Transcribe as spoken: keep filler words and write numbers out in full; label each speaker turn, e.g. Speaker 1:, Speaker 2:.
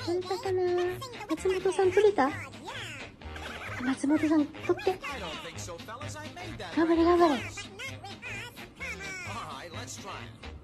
Speaker 1: 取れたかな。松本さん取れた。松本さん取って。頑張れ頑張れ。